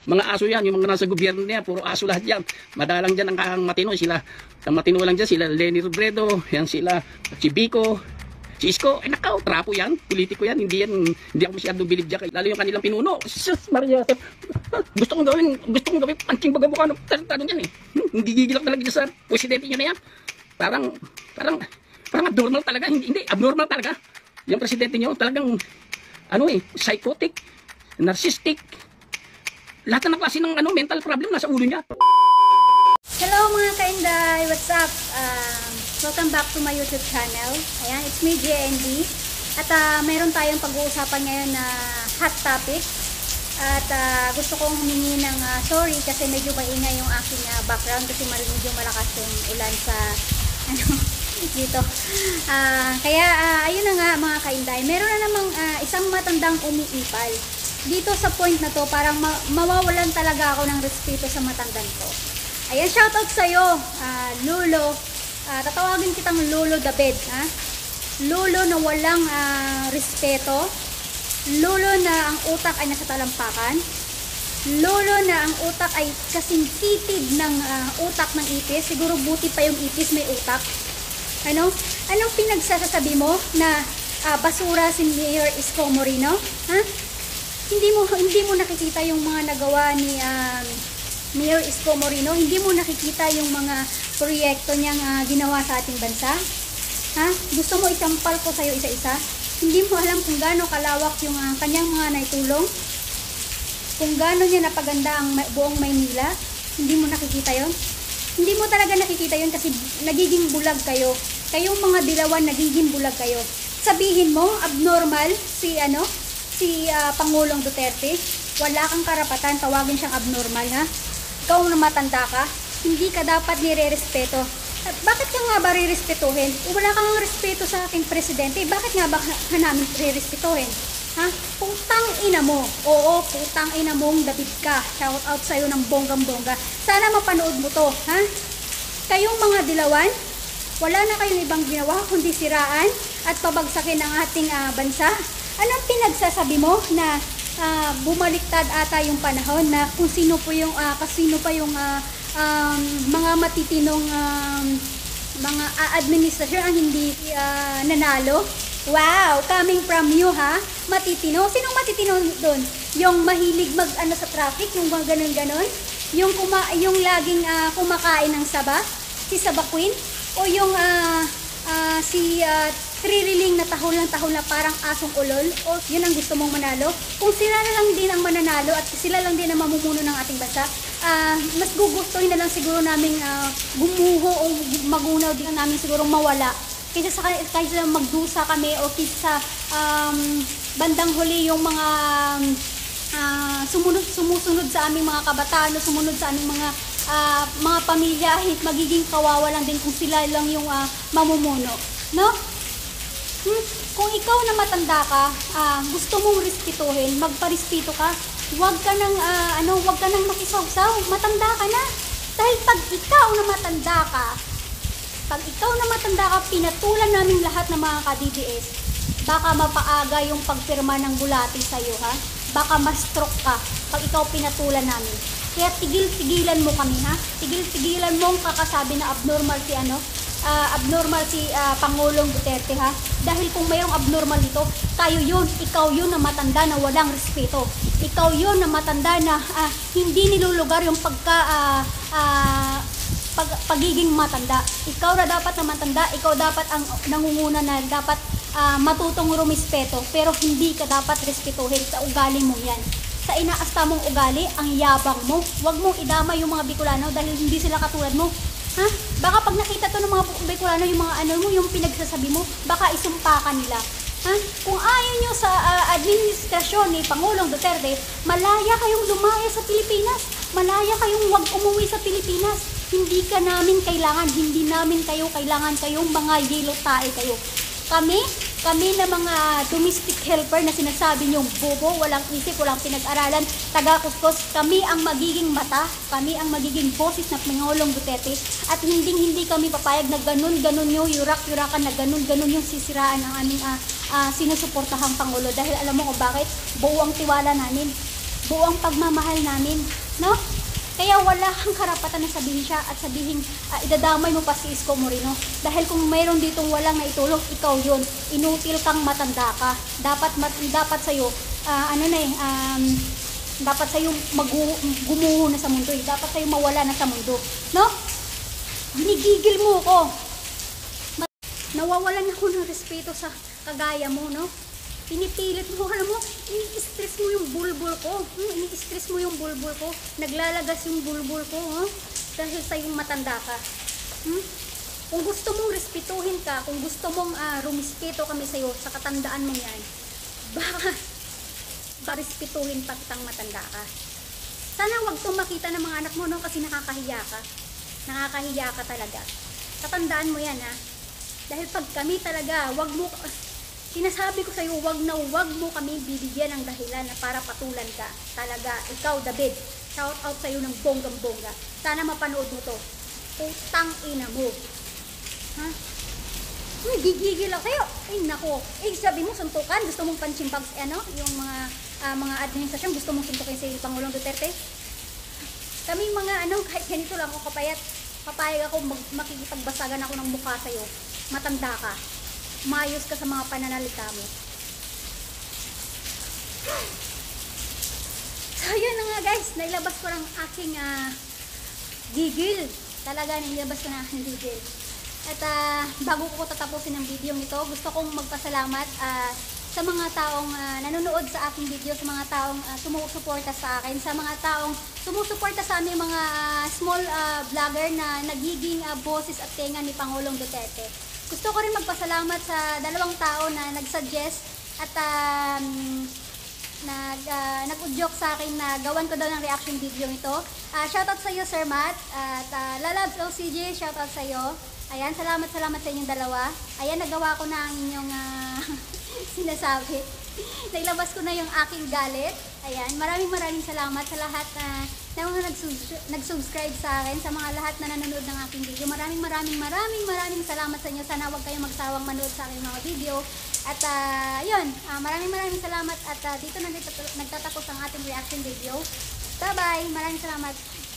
Mga aso yan, yung mga nasa gobyerno niya, puro aso lahat yan. Madalang dyan ang matino, sila. Ang matino lang dyan, sila Lenny Robredo, yan sila, si Bico, si Isko, ay nakaw, trapo yan, politiko yan, hindi ako masyadong bilib dyan. Lalo yung kanilang pinuno, sus, Maria, gusto kong gawin panching bagabukan ng tanong yan eh. Hindi gigilak talaga dyan sa presidente nyo na yan. Parang abnormal talaga, hindi, abnormal talaga. Yung presidente nyo, talagang, psychotic, narcissistic, lahat ng klase ng mental problem nasa ulo niya. Hello mga kainday, what's up? Welcome back to my YouTube channel. Ayan, it's me, JND. At mayroon tayong pag-uusapan ngayon na hot topic. At gusto kong humingi ng sorry kasi medyo maingay yung aking background kasi medyo malakas yung ulan sa dito. Kaya ayun na nga mga kainday, meron na namang isang matandang umiipal. Dito sa point na to, parang mawawalan talaga ako ng respeto sa matandang to. Ayan, shoutout sa'yo, Lolo. Tatawagin kitang Lolo David, ha? Lolo na walang respeto. Lolo na ang utak ay nasa talampakan. Lolo na ang utak ay kasing titid ng utak ng ipis. Siguro buti pa yung ipis may utak. Anong pinagsasabi mo na basura si Mayor Isko Moreno? Ha? Hindi mo nakikita yung mga nagawa ni Mayor Isko Moreno, hindi mo nakikita yung mga proyekto niyang ginawa sa ating bansa. Ha? Gusto mo isampal ko sa'yo isa-isa? Hindi mo alam kung gaano kalawak yung kanyang mga naitulong? Kung gaano niya napaganda ang buong Maynila? Hindi mo nakikita yon? Hindi mo talaga nakikita yon kasi nagiging bulag kayo. Kayong mga dilawan, nagiging bulag kayo. Sabihin mo, abnormal si Pangulong Duterte, wala kang karapatan tawagin siyang abnormal, ha? Ikaw na matanda ka, hindi ka dapat nire-respeto. Bakit ka nga ba re-respetuhin? Wala kang respeto sa aking presidente, bakit nga ba namin re-respetuhin? Ha? Putang ina mo. Oo, putang ina mong David ka. Shout out sa'yo ng bonggang-bongga. Sana mapanood mo to, ha? Kayong mga dilawan, wala na kayong ibang ginawa kundi siraan at pabagsakin ang ating bansa. Anong pinagsasabi mo na bumaliktad ata yung panahon na kung sino pa yung mga matitinong mga administrasyon ang hindi nanalo? Wow, coming from you, ha? Matitino. Sinong matitino doon? Yung mahilig sa traffic, yung mga ganun-ganon? Yung laging kumakain ng saba? Si Saba Queen? O yung si tririling na tahol na parang asong ulol? O yun ang gusto mong manalo? Kung sila na lang din ang mananalo at sila lang din ang mamumuno ng ating bansa, mas gugustuhin na lang siguro namin gumuho o magunaw din namin siguro mawala kaysa magdusa kami o kaysa bandang huli yung mga sumusunod sa aming mga kabataan o sumunod sa aming mga pamilya, magiging kawawa lang din kung sila lang yung mamumuno, no? Kung ikaw na matanda ka, gusto mong respetuhin, magparespeto ka, huwag ka nang makisawsaw, matanda ka na. Dahil pag ikaw na matanda ka, pinatulan namin lahat ng mga ka-DDS, baka mapaaga yung pagpirma ng bulati sa'yo, ha? Baka ma-stroke ka pag ikaw pinatulan namin. Kaya tigil-tigilan mo kami, ha? Tigil-tigilan mong kakasabi na abnormal si Pangulong Duterte, ha? Dahil kung mayroong abnormal dito, ikaw yun na matanda na walang respeto. Ikaw yun na matanda na hindi nilulugar yung pagiging matanda. Ikaw na dapat na matanda, ikaw dapat ang nangunguna na dapat matutong rumispeto, pero hindi ka dapat respetuhin sa ugali mo yan. Sa inaasta mong ugali, ang yabang mo. Huwag mong idama yung mga Bicolano dahil hindi sila katulad mo. Ha? Baka pag nakita to ng mga Bicolano, yung mga yung pinagsasabi mo, baka isumpa ka nila. Ha? Kung ayaw nyo sa administrasyon ni Pangulong Duterte, malaya kayong lumaya sa Pilipinas. Malaya kayong huwag umuwi sa Pilipinas. Hindi namin kayo kailangan, kayong mga yellow tae kayo. Kami na mga domestic helper na sinasabi niyong bobo, walang isip, walang pinag-aralan, taga-kuskus, kami ang magiging mata, kami ang magiging boses ng Pangulong Duterte at hindi kami papayag na ganun-ganun yung yurak-yurakan na ganun-ganun yung sisiraan ng aming sinusuportahang Pangulo. Dahil alam mo kung bakit? Buo ang tiwala namin. buong pagmamahal namin, no? Kaya wala kang karapatan na sabihin siya at sabihin idadamay mo pa si Isko Moreno. Dahil kung mayroon ditong walang naitulong, ikaw yun. Inutil kang matanda ka. Dapat sa'yo, dapat sa'yo gumuho na sa mundo. Dapat sa'yo mawala na sa mundo. No? Ginigigil mo ko. Nawawalan ako ng respeto sa kagaya mo, no? Pinipilit mo, alam mo, ini-stress mo yung bulbul ko. Ini-stress mo yung bulbul ko. Naglalagas yung bulbul ko, dahil sa yung matanda ka. Kung gusto mong respetuhin ka, kung gusto mong rumispeto kami sa'yo, sa katandaan mo yan, baka parespetuhin pa kitang matanda ka. Sana wag itong makita ng mga anak mo, no? Kasi nakakahiya ka. Nakakahiya ka talaga. Katandaan mo yan, ha? Dahil pag kami talaga, wag mo... Sinasabi ko sa'yo, wag mo kami bibigyan ng dahilan na para patulan ka. Talaga, ikaw, David, shout out sa'yo ng bonggang-bongga. Sana mapanood mo to. Putang ina mo. Ha? Gigigil ako sa'yo. Ay, nako. Sabi mo, suntukan. Gusto mong panchimbag, yung mga administrasyon, gusto mong suntukin si Pangulong Duterte? Kami kahit ganito lang ako kapayat. Papayag ako, makikipagbasagan ako ng mukha sa'yo. Matanda ka. Mayos ka sa mga pananalita mo. So, yun na nga guys. Nailabas ko lang aking gigil. Talaga, nailabas ko na aking gigil. At bago ko tatapusin ang video nito, gusto kong magpasalamat sa mga taong nanonood sa aking video, sa mga taong sumusuporta sa akin, sa mga taong sumusuporta sa aming mga small vlogger na nagiging boses at tenga ni Pangulong Duterte. Gusto ko rin magpasalamat sa 2 tao na nag-suggest at nag-udyok sa akin na gawan ko daw ng reaction video ito. Shoutout sa iyo, Sir Matt. At Lalabs LCJ, shoutout sa iyo. Ayan, salamat sa inyong dalawa. Ayan, nagawa ko na ang inyong sinasabi. Nailabas ko na yung aking galit. Ayan, maraming salamat sa lahat na mga nag-subscribe sa akin, sa mga lahat na nanonood ng aking video. Maraming salamat sa inyo. Sana huwag kayong magsawang manood sa aking mga video. At yun, maraming salamat. At dito na nagtatapos ang ating reaction video. Bye-bye! Maraming salamat.